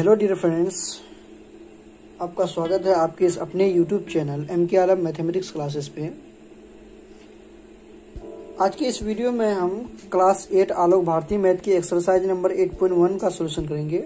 Hello dear friends, आपका स्वागत है आपके इस अपने YouTube channel MK Alam mathematics classes पे। आज के इस वीडियो में हम क्लास 8 आलोक भारती मैथ की एक्सरसाइज नंबर 8.1 का सॉल्यूशन करेंगे।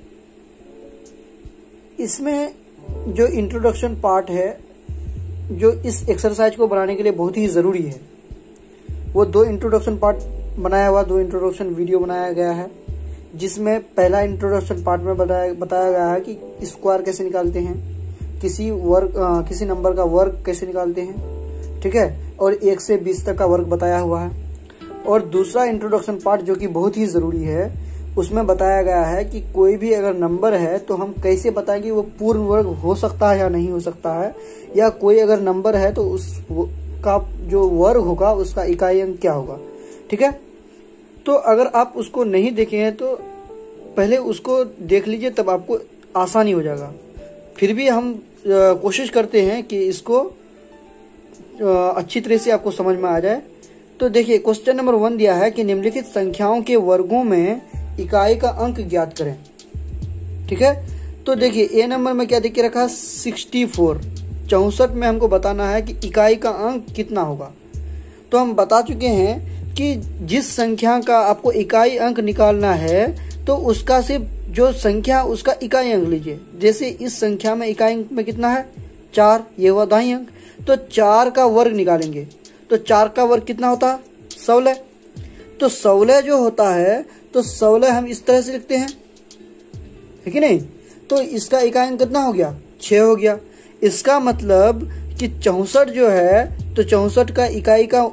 इसमें जो इंट्रोडक्शन पार्ट है जो इस एक्सरसाइज को बनाने के लिए बहुत ही ज़रूरी है, वो दो इंट्रोडक्शन पार्ट बनाया हुआ, दो इंट्रोडक्शन वीडियो बनाया गया है, जिसमें पहला इंट्रोडक्शन पार्ट में बताया गया है कि स्क्वायर कैसे निकालते हैं, किसी नंबर का वर्ग कैसे निकालते हैं, ठीक है, और 1 से 20 तक का वर्ग बताया हुआ है। और दूसरा इंट्रोडक्शन पार्ट जो कि बहुत ही ज़रूरी है, उसमें बताया गया है कि कोई भी अगर नंबर है तो हम कैसे बताएं कि वो पूर्ण वर्ग हो सकता है या नहीं हो सकता है, या कोई अगर नंबर है तो उसका जो वर्ग होगा उसका इकाई अंक क्या होगा, ठीक है। तो अगर आप उसको नहीं देखे हैं तो पहले उसको देख लीजिए, तब आपको आसानी हो जाएगा। फिर भी हम कोशिश करते हैं कि इसको अच्छी तरह से आपको समझ में आ जाए। तो देखिए, क्वेश्चन नंबर 1 दिया है कि निम्नलिखित संख्याओं के वर्गों में इकाई का अंक ज्ञात करें, ठीक है। तो देखिए, ए नंबर में क्या देख के रखा है, 64, 64 में हमको बताना है कि इकाई का अंक कितना होगा। तो हम बता चुके हैं कि जिस संख्या का आपको इकाई अंक निकालना है तो उसका सिर्फ जो संख्या उसका इकाई अंक लीजिए। जैसे इस संख्या में इकाई अंक में कितना है, 4, ये हुआ दाई अंक। तो 4 का वर्ग निकालेंगे तो 4 का वर्ग कितना होता है, 16। तो 16 जो होता है तो 16 हम इस तरह से लिखते हैं, है कि नहीं। तो इसका इकाई अंक कितना हो गया, 6 हो गया। इसका मतलब कि 64 जो है तो 64 का इकाई का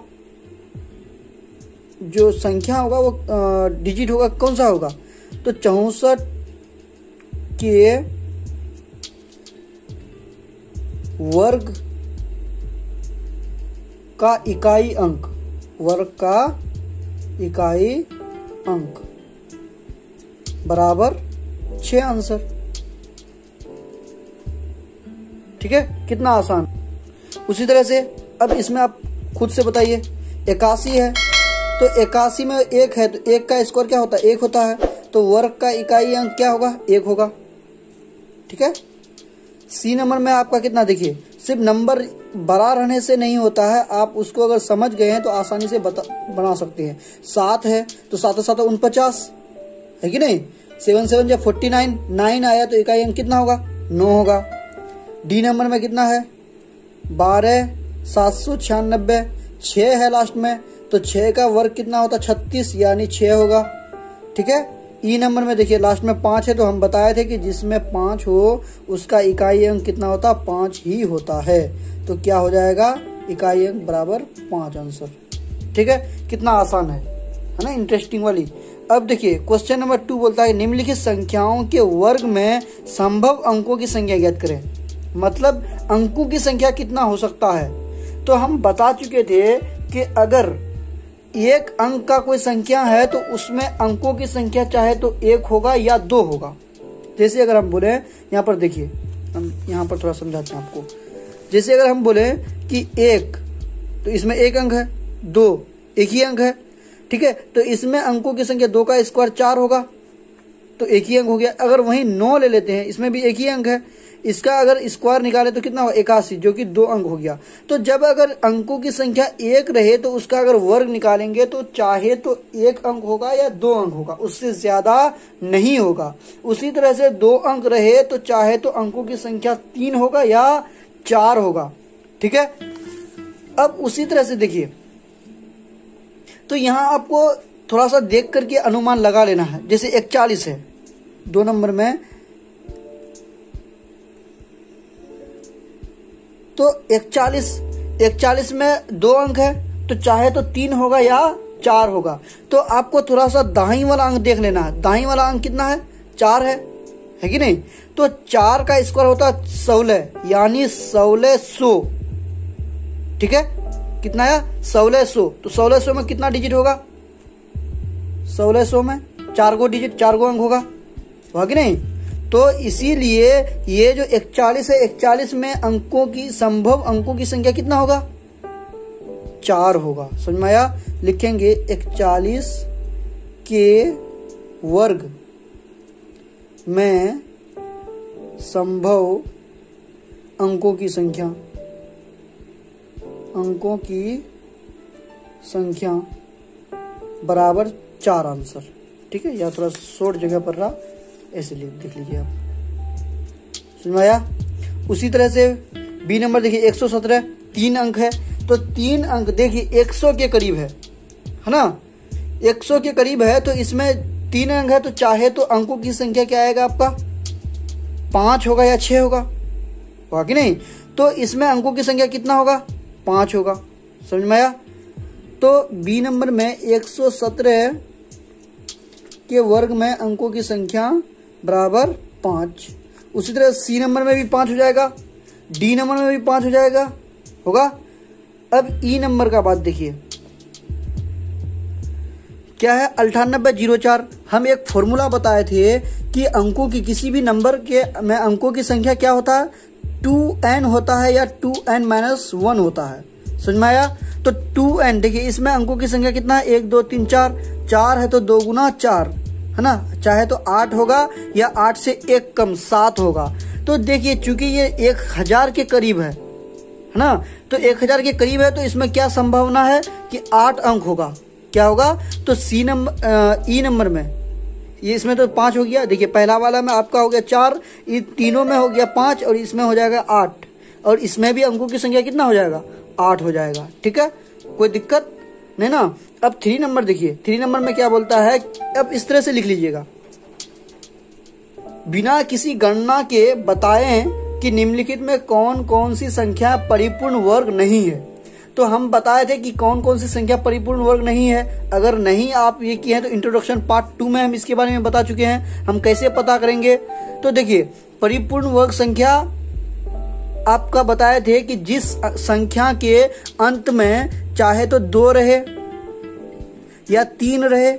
जो संख्या होगा वो डिजिट होगा, कौन सा होगा, तो 64 के वर्ग का इकाई अंक, वर्ग का इकाई अंक बराबर 6 आंसर, ठीक है। कितना आसान। उसी तरह से अब इसमें आप खुद से बताइए, 81 है तो 81 में 1 है तो 1 का स्क्वायर क्या होता है, 1 होता है। तो वर्ग का इकाई अंक क्या होगा, 1 होगा, ठीक है। सी नंबर में आपका कितना, देखिए सिर्फ नंबर बड़ा रहने से नहीं होता है, आप उसको अगर समझ गए हैं तो आसानी से बना सकते हैं। 7 है तो 7 7 49 है कि नहीं। 7 7 जब 49, 9 आया तो इकाई अंक कितना होगा, 9 होगा। डी नंबर में कितना है, 12 796, 6 है लास्ट में, तो 6 का वर्ग कितना होता, 36 यानी 6 होगा, ठीक है। ई नंबर में देखिए लास्ट में 5 है तो हम बताए थे कि जिसमें 5 हो उसका इकाई अंक कितना होता, 5 ही होता है। तो क्या हो जाएगा, इकाई अंक बराबर 5 आंसर, ठीक है। कितना आसान है ना, इंटरेस्टिंग वाली। अब देखिए क्वेश्चन नंबर 2 बोलता है निम्नलिखित संख्याओं के वर्ग में संभव अंकों की संख्या ज्ञात करें। मतलब अंकों की संख्या कितना हो सकता है। तो हम बता चुके थे कि अगर एक अंक का कोई संख्या है तो उसमें अंकों की संख्या चाहे तो 1 होगा या 2 होगा। जैसे अगर हम बोले, यहाँ पर देखिए, हम यहाँ पर थोड़ा समझाते हैं आपको। जैसे अगर हम बोले कि 1 तो इसमें 1 अंक है, 2 1 ही अंक है, ठीक है। तो इसमें अंकों की संख्या 2 का स्क्वायर 4 होगा तो 1 ही अंक हो गया। अगर वहीं 9 ले लेते हैं, इसमें भी 1 ही अंक है, इसका अगर स्क्वायर निकाले तो कितना हो, 81 जो कि 2 अंक हो गया। तो जब अगर अंकों की संख्या 1 रहे तो उसका अगर वर्ग निकालेंगे तो चाहे तो 1 अंक होगा या 2 अंक होगा, उससे ज्यादा नहीं होगा। उसी तरह से 2 अंक रहे तो चाहे तो अंकों की संख्या 3 होगा या 4 होगा, ठीक है। अब उसी तरह से देखिए, तो यहां आपको थोड़ा सा देख करके अनुमान लगा लेना है। जैसे 41 है 2 नंबर में, तो 41 में 2 अंक है तो चाहे तो 3 होगा या 4 होगा। तो आपको थोड़ा सा दाहिनी वाला अंक देख लेना है। दाहिनी वाला अंक कितना है, 4 है कि नहीं। तो 4 का स्क्वायर होता है 16 यानी 1600, ठीक है। कितना है, 1600। तो 1600 में कितना डिजिट होगा, 1600 में 4 गो डिजिट, 4 गो अंक होगा कि नहीं। तो इसीलिए ये जो 41 है, 41 में अंकों की संभव अंकों की संख्या कितना होगा, 4 होगा। समझ में आया। लिखेंगे 41 के वर्ग में संभव अंकों की संख्या बराबर 4 आंसर। ठीक है, या थोड़ा शॉर्ट जगह पर रहा, ऐसे देख लीजिए आप। समझ में आया? उसी तरह से बी नंबर देखिए 117, 3 अंक है, तो 3 अंक देखिए 100 के करीब है ना, 100 के करीब है, तो इसमें 3 अंक है, तो चाहे तो अंकों की संख्या क्या आएगा आपका, 5 होगा या 6 होगा कि नहीं? तो इसमें अंकों की संख्या कितना होगा, 5 होगा। समझ में आया? तो बी नंबर में 117 के वर्ग में अंकों की संख्या बराबर 5। उसी तरह सी नंबर में भी 5 हो जाएगा, डी नंबर में भी 5 हो जाएगा, होगा। अब ई नंबर का बात देखिए, क्या है, 9804। हम एक फॉर्मूला बताए थे कि अंकों की किसी भी नंबर के में अंकों की संख्या क्या होता है, 2n होता है या 2n-1 होता है। समझ में आया? तो 2n देखिए, इसमें अंकों की संख्या कितना है, 1 2 3 4, 4 है तो 2 गुना 4 है ना, चाहे तो 8 होगा या 8 से 1 कम 7 होगा। तो देखिए चूंकि ये 1000 के करीब है ना, तो 1000 के करीब है, तो इसमें क्या संभावना है कि 8 अंक होगा। क्या होगा? तो सी नंबर ई नंबर में ये इसमें तो 5 हो गया। देखिए पहला वाला में आपका हो गया 4, ये तीनों में हो गया 5 और इसमें हो जाएगा 8, और इसमें भी अंकों की संख्या कितना हो जाएगा, 8 हो जाएगा। ठीक है, कोई दिक्कत नहीं ना। अब 3 नंबर देखिए, 3 नंबर में क्या बोलता है, अब इस तरह से लिख लीजिएगा, बिना किसी गणना के बताएं कि निम्नलिखित में कौन कौन सी संख्या परिपूर्ण वर्ग नहीं है। तो हम बताए थे कि कौन कौन सी संख्या परिपूर्ण वर्ग नहीं है। अगर नहीं आप ये किए हैं तो इंट्रोडक्शन पार्ट 2 में हम इसके बारे में बता चुके हैं, हम कैसे पता करेंगे। तो देखिए परिपूर्ण वर्ग संख्या आपका बताए थे कि जिस संख्या के अंत में चाहे तो 2 रहे या 3 रहे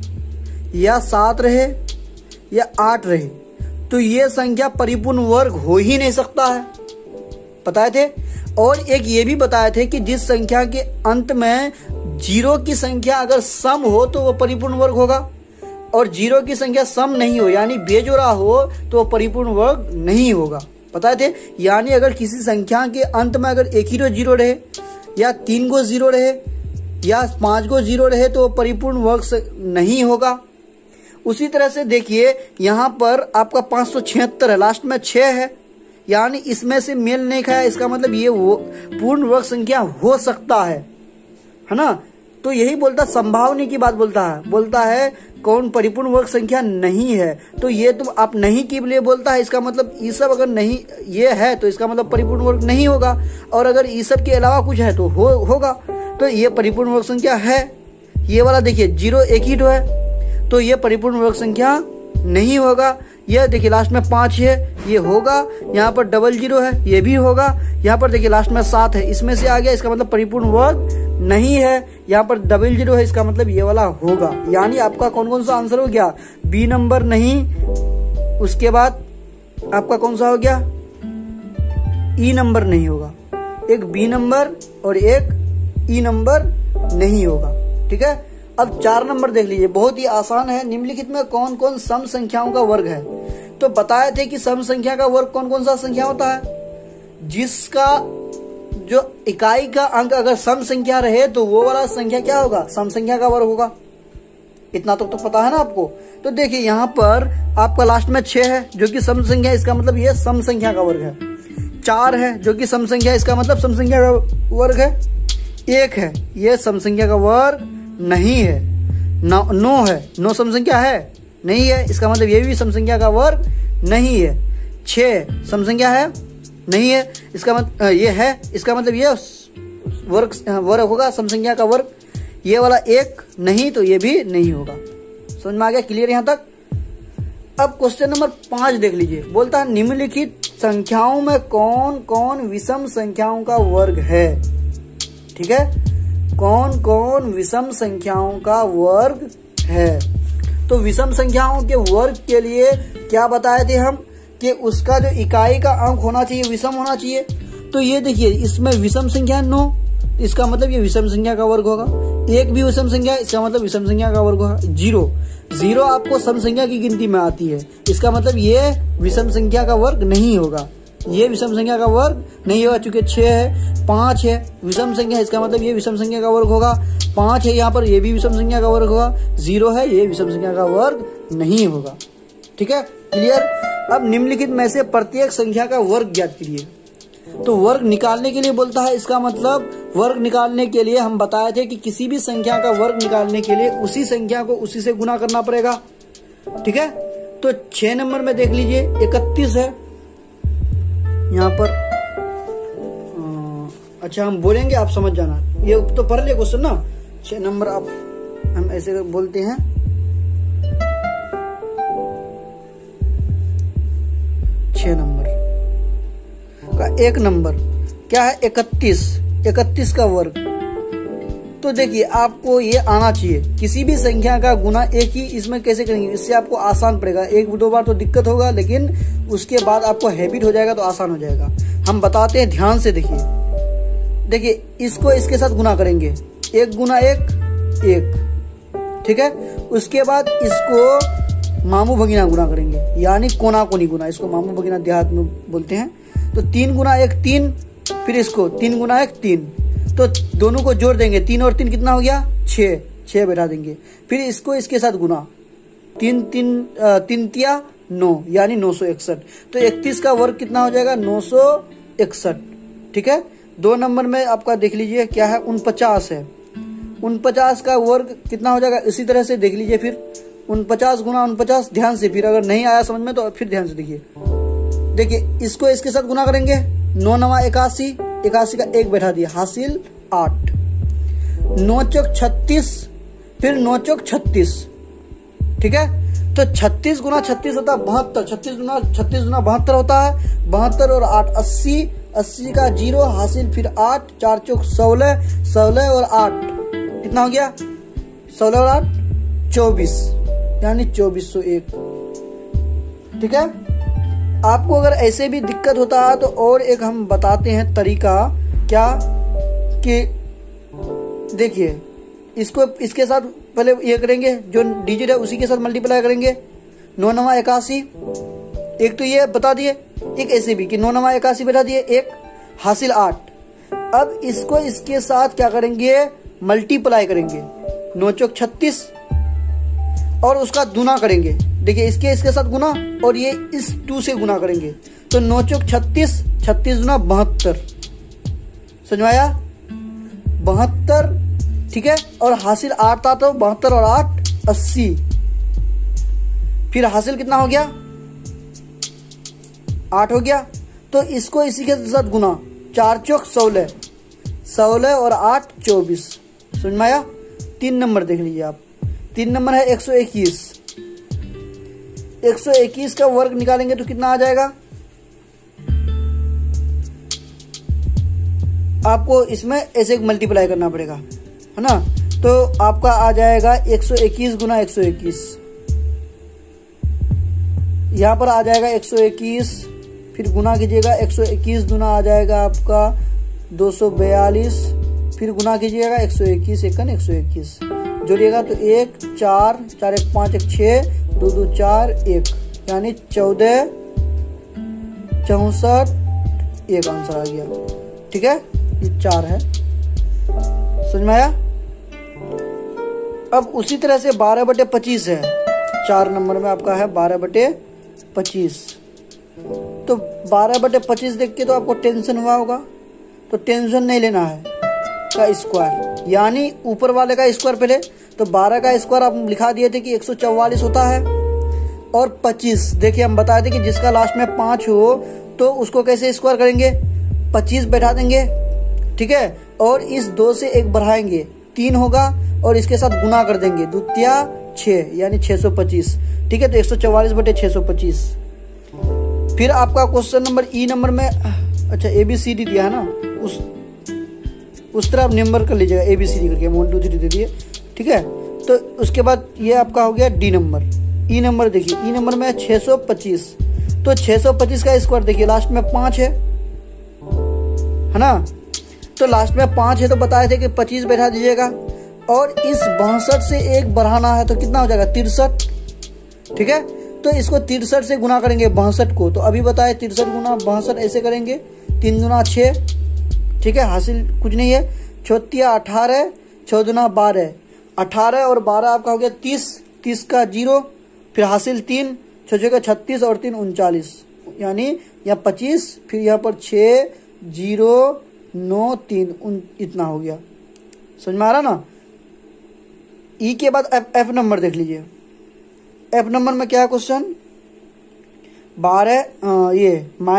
या 7 रहे या 8 रहे, तो ये संख्या परिपूर्ण वर्ग हो ही नहीं सकता है, बताए थे। और एक ये भी बताए थे कि जिस संख्या के अंत में 0 की संख्या अगर सम हो तो वो परिपूर्ण वर्ग होगा, और 0 की संख्या सम नहीं हो यानी बेजोड़ा हो तो वो परिपूर्ण वर्ग नहीं होगा, बताए थे। यानी अगर किसी संख्या के अंत में अगर 1 ही 0 रहे या 3 गो 0 रहे या 5 गो 0 रहे तो वो परिपूर्ण वर्ग नहीं होगा। उसी तरह से देखिए यहाँ पर आपका 576 है, लास्ट में 6 है, यानी इसमें से मेल नहीं खाया, इसका मतलब ये वो पूर्ण वर्ग संख्या हो सकता है ना। तो यही बोलता संभावना की बात बोलता है कौन परिपूर्ण वर्ग संख्या नहीं है। तो ये तुम आप नहीं के लिए बोलता है, इसका मतलब ये सब अगर नहीं ये है तो इसका मतलब परिपूर्ण वर्ग नहीं होगा, और अगर ये सब के अलावा कुछ है तो होगा। तो ये परिपूर्ण वर्ग संख्या है। ये वाला देखिए 0 1 ही है, तो ये परिपूर्ण वर्ग संख्या नहीं होगा। यह देखिए लास्ट में 5 है, ये होगा। यहाँ पर 00 है, ये भी होगा। यहाँ पर देखिए लास्ट में 7 है, इसमें से आ गया, इसका मतलब परिपूर्ण वर्ग नहीं है। यहाँ पर 00 है, इसका मतलब ये वाला होगा। यानी आपका कौन कौन सा आंसर हो गया, बी नंबर नहीं, उसके बाद आपका कौन सा हो गया, ई नंबर नहीं होगा। एक बी नंबर और एक ई नंबर नहीं होगा। ठीक है, अब 4 नंबर देख लीजिए, बहुत ही आसान है। निम्नलिखित में कौन कौन सम संख्याओं का वर्ग है। तो बताए थे कि सम संख्या का वर्ग कौन कौन सा संख्या होता है, जिसका जो इकाई का अंक अगर सम संख्या रहे तो वो वाला संख्या क्या होगा, सम संख्या का वर्ग होगा। इतना तो पता है ना आपको। तो देखिए यहाँ पर आपका लास्ट में 6 है जो कि सम संख्या, इसका मतलब ये सम संख्या का वर्ग है। 4 है जो कि सम संख्या, इसका मतलब सम संख्या का वर्ग है। 1 है, ये सम संख्या का वर्ग नहीं है। 9 है, 9 सम संख्या है नहीं है, इसका मतलब ये भी सम संख्या का वर्ग नहीं है। 6 सम संख्या है नहीं है, इसका मतलब ये है, इसका मतलब ये वर्ग होगा सम संख्या का वर्ग। ये वाला 1 नहीं, तो ये भी नहीं होगा। समझ में आ गया, क्लियर यहाँ तक। अब क्वेश्चन नंबर 5 देख लीजिए, बोलता है निम्नलिखित संख्याओं में कौन कौन विषम संख्याओं का वर्ग है। ठीक है, कौन कौन विषम संख्याओं का वर्ग है। तो विषम संख्याओं के वर्ग के लिए क्या बताए थे हम कि उसका जो इकाई का अंक होना चाहिए विषम होना चाहिए। तो ये देखिए इसमें विषम संख्या 9, इसका मतलब ये विषम संख्या का वर्ग होगा। 1 भी विषम संख्या, इसका मतलब विषम संख्या का वर्ग होगा। 0 आपको सम संख्या की गिनती में आती है, इसका मतलब ये विषम संख्या का वर्ग नहीं होगा, ये विषम संख्या का वर्ग नहीं होगा, चूंकि 6 है, 5 है विषम संख्या, इसका मतलब ये विषम संख्या का वर्ग होगा। 5 है यहाँ पर, ये भी विषम संख्या का वर्ग होगा। 0 है, ये विषम संख्या का वर्ग नहीं होगा। ठीक है, क्लियर। अब निम्नलिखित में से प्रत्येक संख्या का वर्ग ज्ञात कीजिए। तो वर्ग निकालने के लिए बोलता है, इसका मतलब वर्ग निकालने के लिए हम बताए थे कि किसी भी संख्या का वर्ग निकालने के लिए उसी संख्या को उसी से गुना करना पड़ेगा। ठीक है, तो 6 नंबर में देख लीजिए 31 है यहाँ पर। अच्छा हम बोलेंगे, आप समझ जाना, ये तो पढ़ लिया क्वेश्चन ना। 6 नंबर आप हम ऐसे बोलते हैं, 6 नंबर का 1 नंबर क्या है, 31 का वर्ग। तो देखिए आपको ये आना चाहिए, किसी भी संख्या का गुना एक ही इसमें कैसे करेंगे, इससे आपको आसान पड़ेगा। 1-2 बार तो दिक्कत होगा, लेकिन उसके बाद आपको हैबिट हो जाएगा तो आसान हो जाएगा। हम बताते हैं, ध्यान से देखिए इसको इसके साथ गुना करेंगे, 1 गुना 1 1। ठीक है, उसके बाद इसको मामू भगीना गुना करेंगे, यानी कोना कोनी गुना, इसको मामू भगीना देहात में बोलते हैं। तो 3 गुना 1 3, फिर इसको 3 गुना 1 3, तो दोनों को जोड़ देंगे, 3 और 3 कितना हो गया, 6 बैठा देंगे। फिर इसको इसके साथ गुना, 3 3 9, यानी 961। तो 31 का वर्ग कितना हो जाएगा, 961। ठीक है, 2 नंबर में आपका देख लीजिए क्या है, 49 है। 49 का वर्ग कितना हो जाएगा, इसी तरह से देख लीजिए। फिर 49 गुना 49, ध्यान से, फिर अगर नहीं आया समझ में तो फिर ध्यान से देखिए इसको इसके साथ गुना करेंगे, 9 9 81, 81 का 1 बैठा दिया, हासिल 8। 9 चौक 36, फिर 9 चौक 36। ठीक है, तो 36 गुना 36 होता है 72, 36 गुना 72 होता है 72 और 8 80, 80 का 0 हासिल, फिर 8, 4 चौक 16, 16 और 8 कितना हो गया, 16 और 8 24, यानी 2401। ठीक है, आपको अगर ऐसे भी दिक्कत होता है तो और एक हम बताते हैं तरीका, क्या कि देखिए इसको इसके साथ पहले ये करेंगे, जो डिजिट है उसी के साथ मल्टीप्लाई करेंगे। 9 9 81, एक तो ये बता दिए, एक ऐसे भी कि 9 9 81 बता दिए, एक हासिल 8। अब इसको इसके साथ क्या करेंगे, मल्टीप्लाई करेंगे, 9 चौक 36 और उसका गुना करेंगे। देखिए इसके साथ गुना और ये इस 2 से गुना करेंगे, तो 9 चौक 36, 36 गुना 72, समझ में आया, 72। ठीक है, और हासिल 8 था तो 72 और 8 80, फिर हासिल कितना हो गया, 8 हो गया। तो इसको इसी के साथ गुना, 4 चौक 16, 16 और 8 24, समझ में आया। 3 नंबर देख लीजिए आप, 3 नंबर है 121। 121 का वर्ग निकालेंगे तो कितना आ जाएगा, आपको इसमें ऐसे मल्टीप्लाई करना पड़ेगा, है ना। तो आपका आ जाएगा 121 गुना 121, यहां पर आ जाएगा 121, फिर गुना कीजिएगा, 121 गुना आ जाएगा आपका 242, फिर गुना कीजिएगा 121 एकन 121, जोड़िएगा तो 1 4 4 1 5 1 6 2 2 4 1, यानी 14 64 एक आंसर आ गया। ठीक है, ये 4 है, समझ में आया। अब उसी तरह से 12/25 है, 4 नंबर में आपका है 12/25। तो 12/25 देख के तो आपको टेंशन हुआ होगा, तो टेंशन नहीं लेना है, का स्क्वायर, यानी ऊपर वाले का स्क्वायर पहले। तो 12 का स्क्वायर आप लिखा दिए थे कि 144 होता है, और 25 देखिए हम बताए थे कि जिसका लास्ट में 5 हो तो उसको कैसे स्क्वायर करेंगे, 25 बैठा देंगे। ठीक है, और इस 2 से 1 बढ़ाएंगे, 3 होगा, और इसके साथ गुना कर देंगे, 2 तिया 6, यानी 625। ठीक है, तो 144/625। फिर आपका क्वेश्चन नंबर ई नंबर में, अच्छा ABCD दिया है ना, उस तरह आप नंबर कर लीजिएगा, ABCD करके 1 2 3 दे दिए। ठीक है, तो उसके बाद ये आपका हो गया डी नंबर। ई नंबर देखिए, ई नंबर में 625, तो 625 का स्क्वायर देखिए लास्ट में 5 है ना। तो लास्ट में 5 है तो बताए थे कि 25 बैठा दीजिएगा, और इस 62 से 1 बढ़ाना है तो कितना हो जाएगा 63। ठीक है, तो इसको 63 से गुना करेंगे 62 को, तो अभी बताए 63 गुना 62 ऐसे करेंगे, 3 दूना 6। ठीक है, हासिल कुछ नहीं है, 6 18, 6 दूना 12, 18 और 12 आपका हो गया 30, 30 का 0, फिर हासिल 3, 6 का 36 और 3 39, यानी यहाँ 25, फिर यहाँ पर 6 0 9 3 इतना हो गया। समझ में आ रहा ना। ई के बाद एफ नंबर देख लीजिए। एफ नंबर में क्या है क्वेश्चन, 12 ये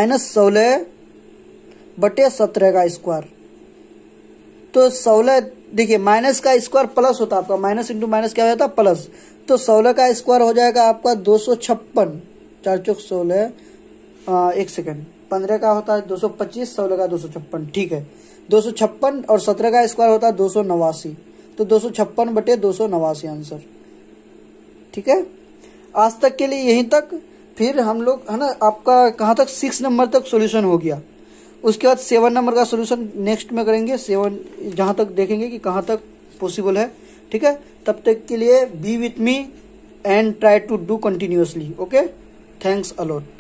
-16/17 का स्क्वायर। तो 16 देखिए, माइनस का स्क्वायर प्लस होता है आपका, माइनस इंटू माइनस क्या हो जाता है प्लस, तो 16 का स्क्वायर हो जाएगा आपका 256, 4 चौक 16, 1 सेकेंड, 15 का होता है 225, 16 का 256। ठीक है, 256 और 17 का स्क्वायर होता है 289, तो 256/289 आंसर। ठीक है, आज तक के लिए यहीं तक। फिर हम लोग है ना, आपका कहाँ तक 6 नंबर तक सॉल्यूशन हो गया, उसके बाद 7 नंबर का सॉल्यूशन नेक्स्ट में करेंगे। 7 जहाँ तक देखेंगे कि कहाँ तक पॉसिबल है। ठीक है, तब तक के लिए be with me and try to do continuously. Okay, thanks allot.